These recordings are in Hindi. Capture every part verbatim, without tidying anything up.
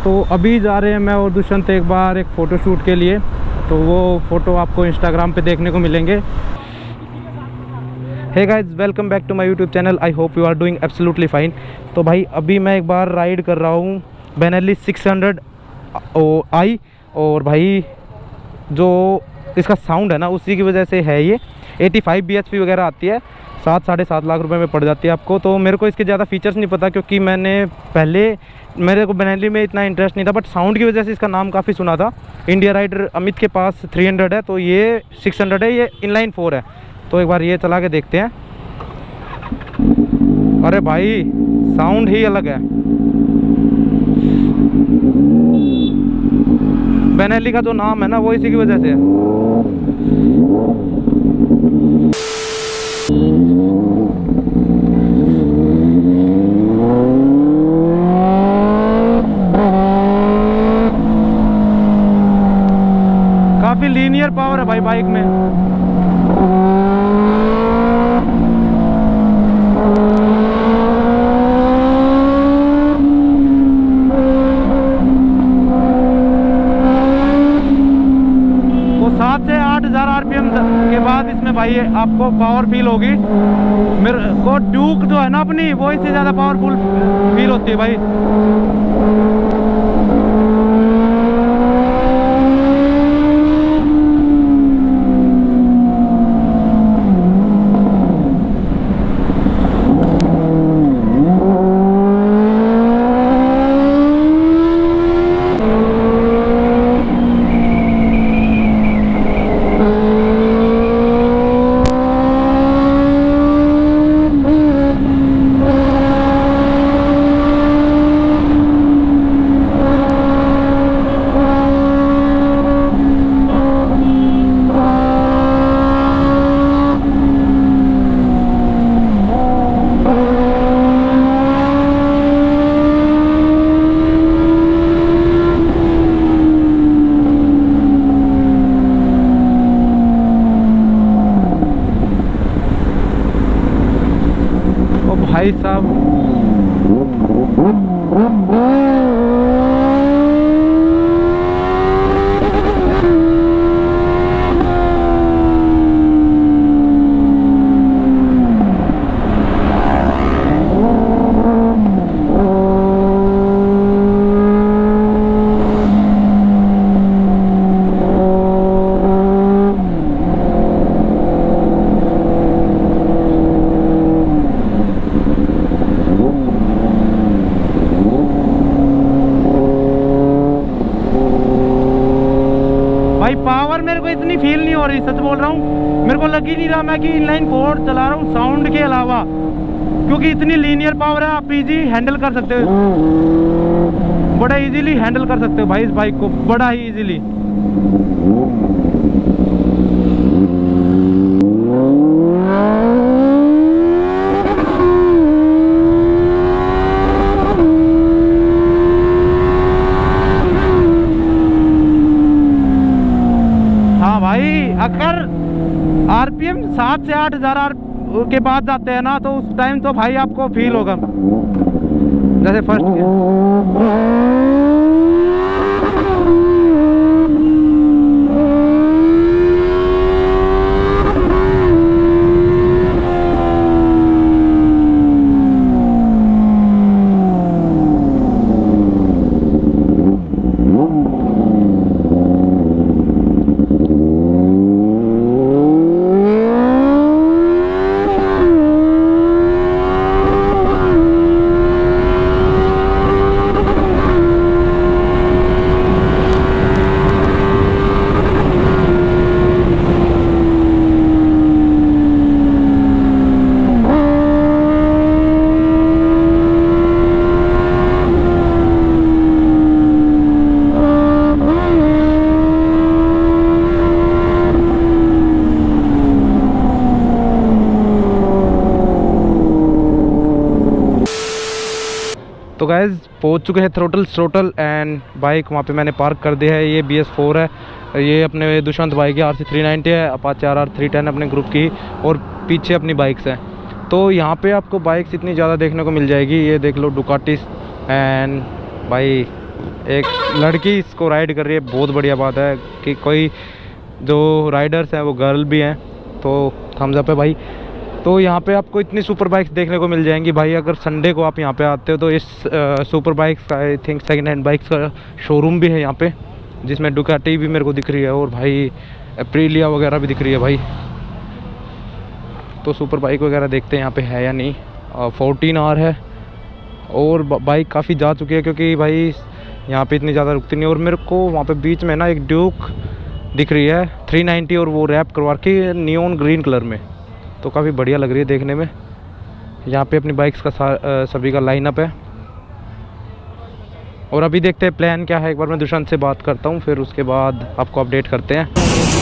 तो अभी जा रहे हैं मैं और दुष्यंत एक बार एक फ़ोटो शूट के लिए, तो वो फ़ोटो आपको इंस्टाग्राम पे देखने को मिलेंगे। Hey guys, welcome back to my YouTube channel. I hope you are doing absolutely fine. तो भाई अभी मैं एक बार राइड कर रहा हूँ बेनेली सिक्स हंड्रेड आई, और भाई जो इसका साउंड है ना उसी की वजह से है, ये पचासी बी एच पी वगैरह आती है, सात साढ़े सात लाख रुपए में पड़ जाती है आपको। तो मेरे को इसके ज़्यादा फीचर्स नहीं पता, क्योंकि मैंने पहले मेरे को बेनेली में इतना इंटरेस्ट नहीं था, बट साउंड की वजह से इसका नाम काफ़ी सुना था। इंडिया राइडर अमित के पास थ्री हंड्रेड है, तो ये सिक्स हंड्रेड है, ये इनलाइन फोर है। तो एक बार ये चला के देखते हैं। अरे भाई साउंड ही अलग है, बेनेली का जो नाम है ना वो इसी की वजह से है। काफी लीनियर पावर है भाई बाइक में। तो सात से आठ हजार आरपीएम के बाद इसमें भाई आपको पावर फील होगी। मेरे को ड्यूक जो है ना अपनी, वो इससे ज्यादा पावरफुल फील होती है भाई। भाई साहब पावर मेरे को इतनी फील नहीं हो रही, सच बोल रहा हूँ। मेरे को लग ही नहीं रहा मैं कि इनलाइन फोर चला रहा हूँ साउंड के अलावा, क्योंकि इतनी लीनियर पावर है। आप इजी हैंडल कर सकते हो, बड़ा इजीली हैंडल कर सकते हो भाई इस बाइक को, बड़ा ही इजीली। भाई अगर आरपीएम सात से आठ हजार आर के बाद जाते हैं ना, तो उस टाइम तो भाई आपको फील होगा जैसे फर्स्ट तो गाइज पहुंच चुके हैं थ्रोटल स्ट्रोटल एंड बाइक वहाँ पे मैंने पार्क कर दिया है। ये बी एस फोर है, ये अपने दुष्यंत भाई की आर सी थ्री नाइन्टी है, Apache R R three ten अपने ग्रुप की, और पीछे अपनी बाइक्स हैं। तो यहाँ पे आपको बाइक्स इतनी ज़्यादा देखने को मिल जाएगी। ये देख लो डुकाटिस एंड भाई एक लड़की इसको राइड कर रही है, बहुत बढ़िया बात है कि कोई जो राइडर्स हैं वो गर्ल भी हैं, तो थम्स अप है भाई। तो यहाँ पे आपको इतनी सुपर बाइक्स देखने को मिल जाएंगी भाई। अगर संडे को आप यहाँ पे आते हो तो इस आ, सुपर बाइक्स का I think second hand bikes का शोरूम भी है यहाँ पे, जिसमें डुकाटी भी मेरे को दिख रही है और भाई एप्रिलिया वगैरह भी दिख रही है भाई। तो सुपर बाइक वगैरह देखते हैं यहाँ पे है या नहीं। फोर्टीन आर है और बाइक काफ़ी जा चुकी है क्योंकि भाई यहाँ पे इतनी ज़्यादा रुकती नहीं। और मेरे को वहाँ पे बीच में ना एक ड्यूक दिख रही है थ्री नाइंटी और वो रैप करवा के नियॉन ग्रीन कलर में, तो काफ़ी बढ़िया लग रही है देखने में। यहाँ पे अपनी बाइक्स का सा, सभी का लाइनअप है। और अभी देखते हैं प्लान क्या है। एक बार मैं दुष्यंत से बात करता हूँ, फिर उसके बाद आपको अपडेट करते हैं।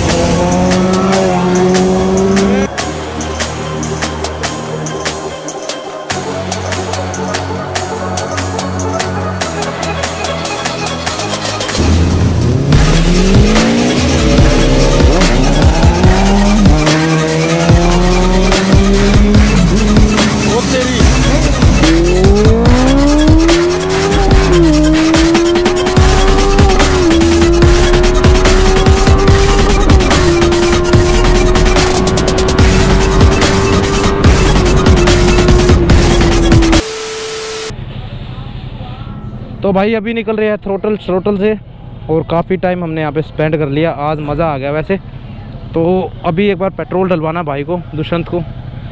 तो भाई अभी निकल रहे हैं थ्रोटल थ्रोटल से और काफ़ी टाइम हमने यहाँ पे स्पेंड कर लिया, आज मज़ा आ गया वैसे। तो अभी एक बार पेट्रोल डलवाना भाई को, दुष्यंत को।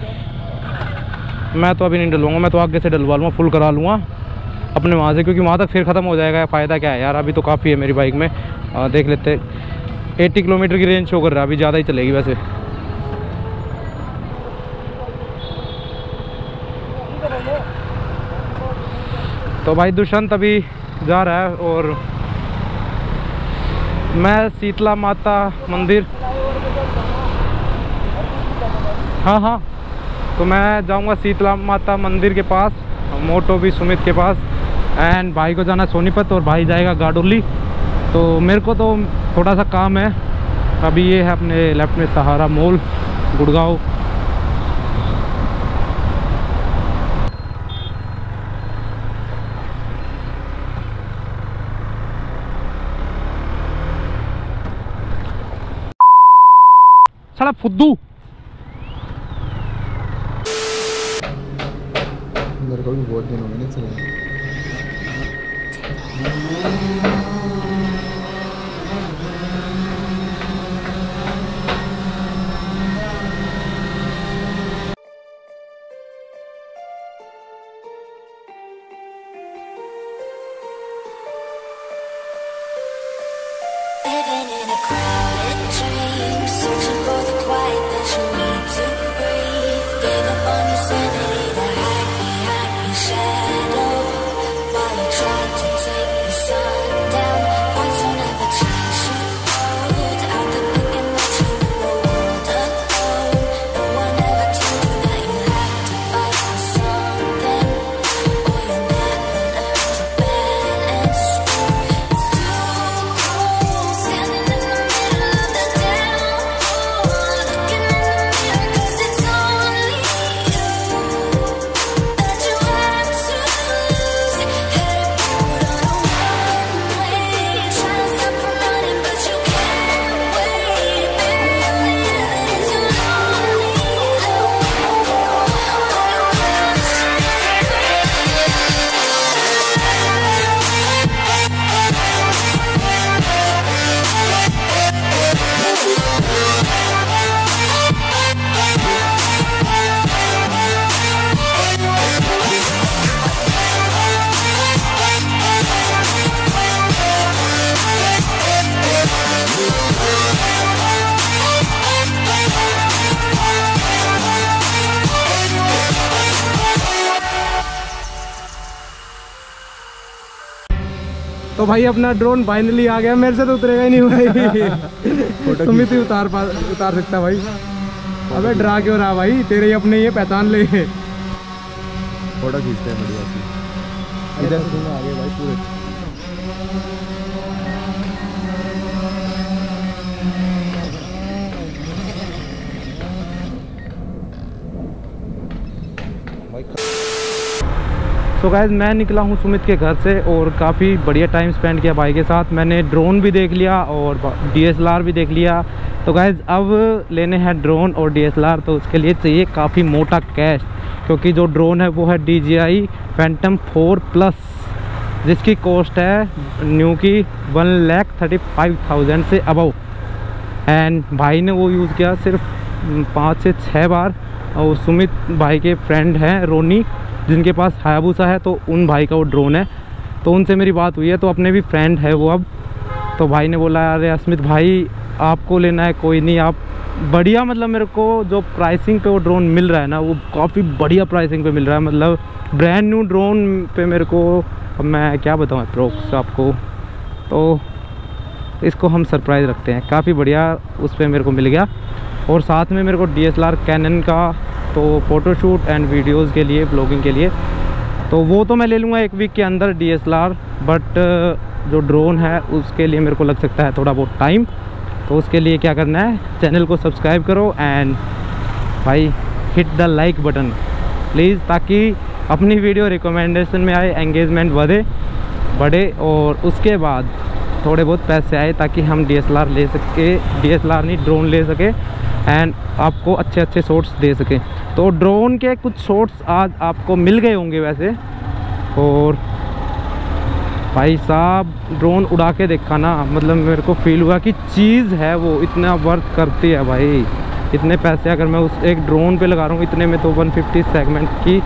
मैं तो अभी नहीं डलवाऊंगा, मैं तो आगे से डलवा लूँगा, फुल करा लूँगा अपने वहाँ से, क्योंकि वहाँ तक फिर ख़त्म हो जाएगा। फ़ायदा क्या है यार, अभी तो काफ़ी है मेरी बाइक में। आ, देख लेते, अस्सी किलोमीटर की रेंज शो कर रहा है, अभी ज़्यादा ही चलेगी वैसे। तो भाई दुष्यंत अभी जा रहा है और मैं शीतला माता मंदिर, हाँ हाँ तो मैं जाऊंगा शीतला माता मंदिर के पास, मोटो भी सुमित के पास। एंड भाई को जाना सोनीपत और भाई जाएगा गाडोली। तो मेरे को तो थोड़ा सा काम है अभी। ये है अपने लेफ्ट में सहारा मॉल गुड़गांव। साला फुद्दू मेरे को भी बहुत दिन हो गए नहीं चले। Living in a crowded dream, searching for the quiet that you need to breathe. Gave up on your sanity to hide behind your shadow, while you tried to take the sun down. Lights don't ever change you old. Out there thinking that you in the world alone. No one ever told you that you have to fight for something, or you'll never learn to balance. It's too cold standing in the middle of the downpour, looking in the mirror 'cause it's only you that you have to lose. Headed backward on a one-way, trying to stop from running but you can't wait. Bury all the evidence, you're lonely alone. When you crash तो भाई अपना ड्रोन फाइनली आ गया, मेरे से तो उतरेगा ही नहीं भाई। तुम ही उतार पा उतार सकता भाई। अबे डरा क्यों रहा भाई, तेरे ही अपने ये पहचान ले। फोटो खींचते हैं बढ़िया सी। इधर से आ गए भाई पूरे। तो गाइस मैं निकला हूँ सुमित के घर से और काफ़ी बढ़िया टाइम स्पेंड किया भाई के साथ। मैंने ड्रोन भी देख लिया और डी एस एल आर भी देख लिया। तो गाइस अब लेने हैं ड्रोन और डी एस एल आर, तो उसके लिए चाहिए काफ़ी मोटा कैश, क्योंकि जो ड्रोन है वो है D J I Phantom four plus, जिसकी कॉस्ट है न्यू की one lakh thirty five thousand से अबव। एंड भाई ने वो यूज़ किया सिर्फ पाँच से छः बार। और सुमित भाई के फ्रेंड हैं रोनी, जिनके पास हायाबुसा है, तो उन भाई का वो ड्रोन है, तो उनसे मेरी बात हुई है, तो अपने भी फ्रेंड है वो अब। तो भाई ने बोला अरे अस्मित भाई आपको लेना है कोई नहीं, आप बढ़िया, मतलब मेरे को जो प्राइसिंग पे वो ड्रोन मिल रहा है ना, वो काफ़ी बढ़िया प्राइसिंग पे मिल रहा है। मतलब ब्रांड न्यू ड्रोन पे मेरे को, अब मैं क्या बताऊँ अप्रोक्स आपको, तो इसको हम सरप्राइज़ रखते हैं। काफ़ी बढ़िया उस पर मेरे को मिल गया। और साथ में मेरे को D S L R Canon का, तो फ़ोटोशूट एंड वीडियोज़ के लिए, ब्लॉगिंग के लिए, तो वो तो मैं ले लूँगा एक वीक के अंदर D S L R. But जो ड्रोन है उसके लिए मेरे को लग सकता है थोड़ा बहुत टाइम। तो उसके लिए क्या करना है, चैनल को सब्सक्राइब करो एंड भाई hit the like button please, ताकि अपनी वीडियो रिकमेंडेशन में आए, एंगेजमेंट बढ़े बढ़े और उसके बाद थोड़े बहुत पैसे आए, ताकि हम डी एस एल आर ले सके, डी एस एल आर नहीं ड्रोन ले सके एंड आपको अच्छे अच्छे शॉट्स दे सके। तो ड्रोन के कुछ शॉट्स आज आपको मिल गए होंगे वैसे। और भाई साहब ड्रोन उड़ा के देखा ना, मतलब मेरे को फील हुआ कि चीज़ है वो इतना वर्थ करती है भाई। इतने पैसे अगर मैं उस एक ड्रोन पे लगा रहा हूँ, इतने में तो वन फिफ्टी सेगमेंट की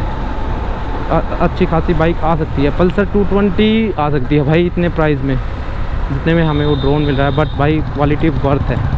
अच्छी खासी बाइक आ सकती है, पल्सर टू ट्वेंटी आ सकती है भाई इतने प्राइस में, जितने में हमें वो ड्रोन मिल रहा है। बट भाई क्वालिटी वर्थ है।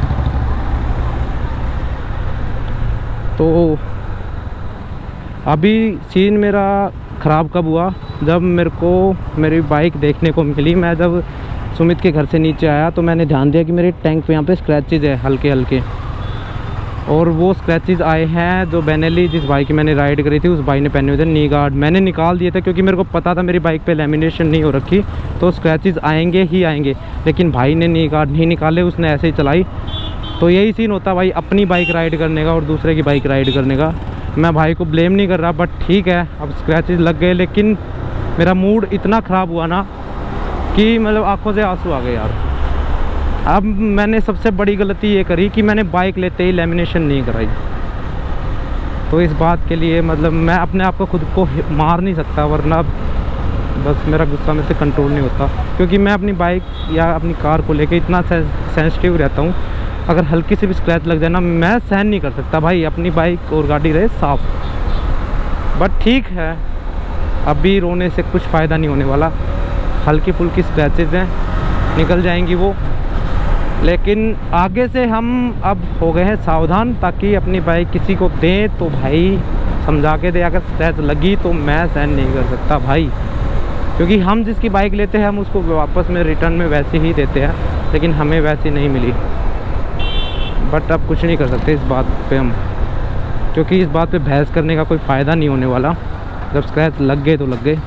तो अभी सीन मेरा ख़राब कब हुआ, जब मेरे को मेरी बाइक देखने को मिली। मैं जब सुमित के घर से नीचे आया तो मैंने ध्यान दिया कि मेरे टैंक पे यहाँ पे स्क्रैचेज है हल्के हल्के, और वो स्क्रैचेज आए हैं जो बेनेली जिस भाई की मैंने राइड करी थी उस भाई ने पहने हुए थे नी गार्ड। मैंने निकाल दिए थे क्योंकि मेरे को पता था मेरी बाइक पे लैमिनेशन नहीं हो रखी, तो स्क्रैचेज आएंगे ही आएंगे। लेकिन भाई ने नी गार्ड नहीं निकाले, उसने ऐसे ही चलाई। तो यही सीन होता भाई अपनी बाइक राइड करने का और दूसरे की बाइक राइड करने का। मैं भाई को ब्लेम नहीं कर रहा, बट ठीक है अब स्क्रैचेज लग गए। लेकिन मेरा मूड इतना ख़राब हुआ ना कि मतलब आंखों से आंसू आ गए यार। अब मैंने सबसे बड़ी गलती ये करी कि मैंने बाइक लेते ही लैमिनेशन नहीं कराई। तो इस बात के लिए मतलब मैं अपने आप को खुद को मार नहीं सकता, वरना बस मेरा गुस्सा में से कंट्रोल नहीं होता, क्योंकि मैं अपनी बाइक या अपनी कार को लेके इतना सेंसिटिव रहता हूँ। अगर हल्की से भी स्क्रैच लग जाए ना, मैं सहन नहीं कर सकता भाई। अपनी बाइक और गाड़ी रहे साफ। बट ठीक है, अभी रोने से कुछ फ़ायदा नहीं होने वाला। हल्की फुल्की स्क्रैचेज हैं, निकल जाएंगी वो। लेकिन आगे से हम अब हो गए हैं सावधान, ताकि अपनी बाइक किसी को दें तो भाई समझा के दे। अगर स्क्रैच लगी तो मैं सहन नहीं कर सकता भाई, क्योंकि हम जिसकी बाइक लेते हैं हम उसको वापस में रिटर्न में वैसे ही देते हैं, लेकिन हमें वैसी नहीं मिली। बट अब कुछ नहीं कर सकते इस बात पे हम, क्योंकि इस बात पे बहस करने का कोई फ़ायदा नहीं होने वाला। जब स्क्रैच लग गए तो लग गए।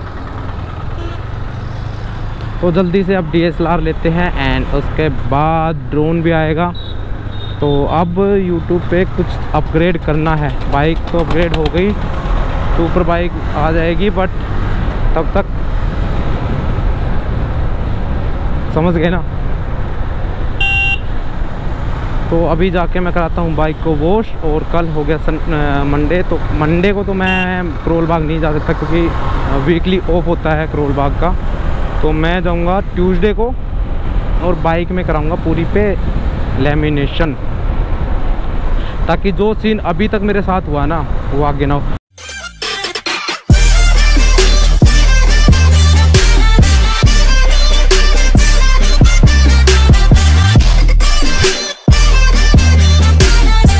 तो जल्दी से अब डी एस एल आर लेते हैं एंड उसके बाद ड्रोन भी आएगा। तो अब यूट्यूब पे कुछ अपग्रेड करना है। बाइक तो अपग्रेड हो गई, सुपर बाइक आ जाएगी, बट तब तक समझ गए ना। तो अभी जाके मैं कराता हूँ बाइक को वॉश, और कल हो गया सन मंडे। तो मंडे को तो मैं करोल बाग नहीं जा सकता, क्योंकि वीकली ऑफ होता है करोल बाग का। तो मैं जाऊँगा ट्यूसडे को और बाइक में कराऊँगा पूरी पे लैमिनेशन, ताकि जो सीन अभी तक मेरे साथ हुआ ना वो आगे ना हो।